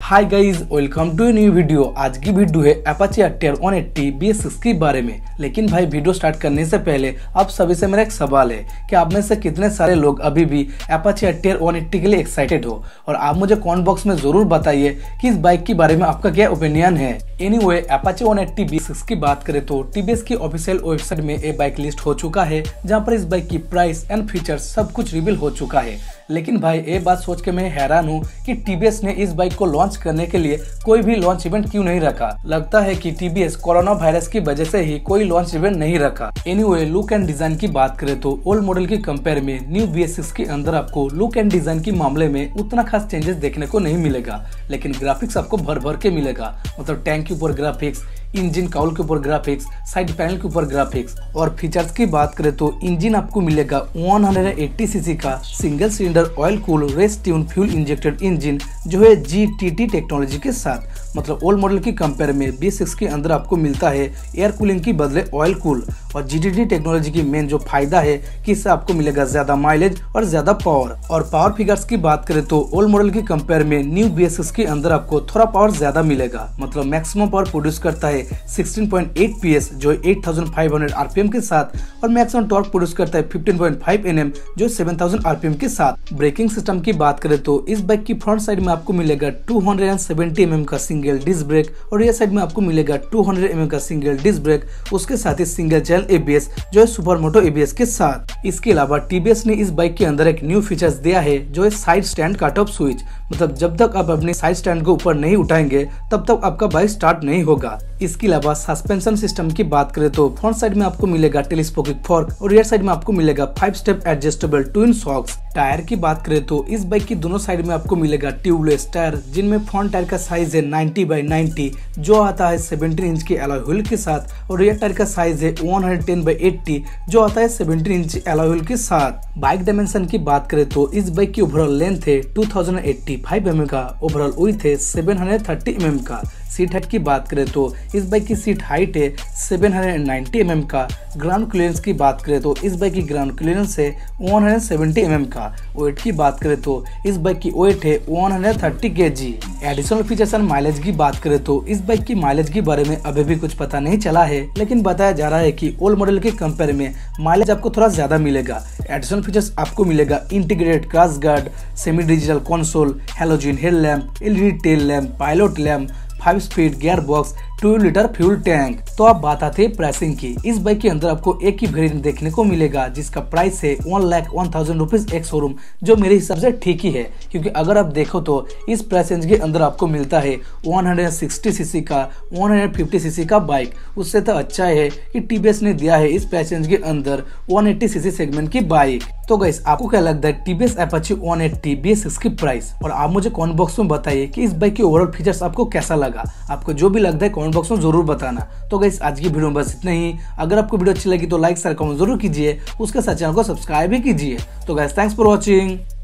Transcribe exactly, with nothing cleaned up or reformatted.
Hi guys, welcome to new video. आज की video है Apache R one eighty B S six के बारे में। लेकिन भाई वीडियो स्टार्ट करने से पहले आप सभी से मेरा एक सवाल है कि आप में से कितने सारे लोग अभी भी अपाचे आर वन एट्टी के लिए एक्साइटेड हो, और आप मुझे कमेंट बॉक्स में जरूर बताइए कि इस बाइक के बारे में आपका क्या ओपिनियन है। Anyway Apache one eighty B S six की बात करें तो टीवीएस की ऑफिशियल वेबसाइट में ये बाइक लिस्ट हो चुका है, जहां पर इस बाइक की प्राइस एंड फीचर्स सब कुछ रिवील हो चुका है। लेकिन भाई ये बात सोच के मैं हैरान हूँ कि टीवीएस ने इस बाइक को लॉन्च करने के लिए कोई भी लॉन्च इवेंट क्यों नहीं रखा। लगता है कि टीवीएस कोरोना वायरस की वजह से ही कोई लॉन्च इवेंट नहीं रखा। एनीवे लुक एंड डिजाइन की बात करें तो ओल्ड मॉडल की कंपेयर में न्यू बी एस सिक्स के अंदर आपको लुक एंड डिजाइन के मामले में उतना खास चेंजेस देखने को नहीं मिलेगा, लेकिन ग्राफिक्स आपको भर भर के मिलेगा। मतलब टैंक के ऊपर ग्राफिक्स, इंजन काउल के ऊपर ग्राफिक्स, साइड पैनल के ऊपर ग्राफिक्स। और फीचर्स की बात करें तो इंजन आपको मिलेगा वन एट्टी सीसी का single cylinder oil cool race tune fuel injected engine, जो है जी टी टी टेक्नोलॉजी के साथ। मतलब ओल्ड मॉडल की कंपेयर में बी एस सिक्स के अंदर आपको मिलता है एयर कूलिंग की बदले ऑयल कूल। और जी टी टी टेक्नोलॉजी की मेन जो फायदा है कि इससे आपको मिलेगा ज्यादा माइलेज और ज्यादा पावर। और पावर फिगर्स की बात करें तो ओल्ड मॉडल की कंपेयर में न्यू बी एस सिक्स के अंदर आपको थोड़ा पावर ज्यादा मिलेगा। मतलब मैक्सिमम पावर प्रोड्यूस करता है sixteen point eight P S जो eight thousand five hundred R P M के साथ, और मैक्सिमम टॉर्क प्रोड्यूस करता है fifteen point five N M जो seven thousand R P M के साथ। ब्रेकिंग सिस्टम की बात करें तो इस बाइक की फ्रंट साइड में आपको मिलेगा टू सेवेंटी एम एम का सिंगल डिस्क ब्रेक, और रियर साइड में आपको मिलेगा टू हंड्रेड एम एम का सिंगल डिस्क ब्रेक, उसके साथ ही single channel A B S जो है super moto A B S के साथ। इसके अलावा टीवीएस ने इस बाइक के अंदर एक न्यू फीचर्स दिया है जो है side stand cut off switch. मतलब जब तक आप अपने साइड स्टैंड को ऊपर नहीं उठाएंगे तब तक आपका बाइक स्टार्ट नहीं होगा। इसके अलावा सस्पेंशन सिस्टम की बात करें तो फ्रंट साइड में आपको मिलेगा टेलीस्कोपिक फोर्क, और रियर साइड में आपको मिलेगा five step adjustable twin shocks. Tyre की बात करें तो इस बाइक की दोनों साइड में आपको मिलेगा ट्यूबलेस टायर, जिनमें फ्रंट टायर का साइज है नाइंटी बाई नाइंटी जो आता है सेवेंटीन इंच के एलॉय व्हील के साथ, और रियर टायर का साइज है वन टेन बाई एट्टी जो आता है सेवेंटीन इंच एलॉय व्हील के साथ। बाइक डायमेंशन की बात करें तो इस बाइक की ओवरऑल लेंथ है two thousand eighty five M M का, ओवरऑल विड्थ है सेवन थर्टी एम एम का। सीट हाइट की बात करें तो इस बाइक की सीट हाइट है सेवन नाइंटी एम एम का। ग्राउंड क्लियरेंस की बात करें तो इस बाइक की ग्राउंड क्लियरेंस है वन सेवेंटी एम एम का। वेट की बात करें तो इस बाइक की वेट है one thirty K G. Additional features and mileage की बात करें तो इस बाइक की माइलेज के बारे में अभी भी कुछ पता नहीं चला है, लेकिन बताया जा रहा है कि ओल्ड मॉडल के कंपेयर में माइलेज आपको थोड़ा ज्यादा मिलेगा। एडिशनल फीचर्स आपको मिलेगा integrated crash guard, semi digital console, halogen headlamp, L E D tail lamp, pilot lamp, five speed gear box, two litre fuel tank. तो आप बात आते हैं प्राइसिंग की। इस बाइक के अंदर आपको एक ही वेरिएंट देखने को मिलेगा जिसका प्राइस है one lakh one thousand rupees ex showroom, जो मेरे हिसाब से ठीक ही है, क्योंकि अगर आप देखो तो इस प्राइस रेंज के अंदर आपको मिलता है वन सिक्सटी सीसी का वन फिफ्टी सीसी का बाइक। उससे तो अच्छा है कि टीवीएस ने दिया है इस प्राइस रेंज के अंदर वन एट्टी सीसी सेगमेंट की बाइक। तो गाइस, आपको क्या लगता है TVS Apache one eighty B S six की प्राइस? और आप मुझे कमेंट बॉक्स में बताइए कि इस बाइक के ओवरऑल फीचर्स आपको कैसा लगा। आपको जो भी लगता है कमेंट बॉक्स में जरूर बताना। तो गाइस, आज की वीडियो में बस इतना ही। अगर आपको वीडियो अच्छी लगी तो लाइक शेयर कमेंट जरूर कीजिए, उसके साथ चैनल को सब्सक्राइब भी कीजिए। तो गाइस, थैंक्स फॉर वॉचिंग।